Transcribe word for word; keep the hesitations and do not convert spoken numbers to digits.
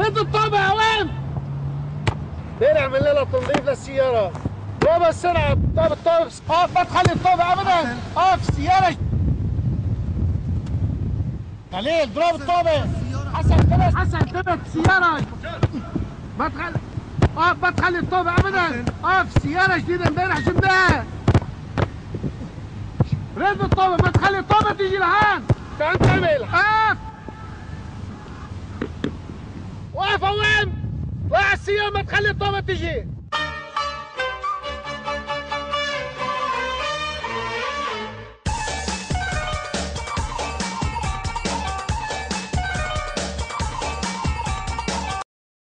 رد الطابة يا وين؟ فين اعمل لنا تنظيف للسيارة؟ طابة السرعة، طابة الطابة اقف، ما تخلي الطابة ابدا، اقف السيارة. خليل اضرب الطابة. حسن ثبت، حسن ثبت السيارة. ما تخلي اقف، ما تخلي الطابة ابدا، اقف السيارة جديدة امبارح جبناها. رد الطابة، ما تخلي الطابة تيجي لهان. تعال تعمل، اقف. وقف وين؟ طلع السيارة، ما تخلي الطابة تيجي.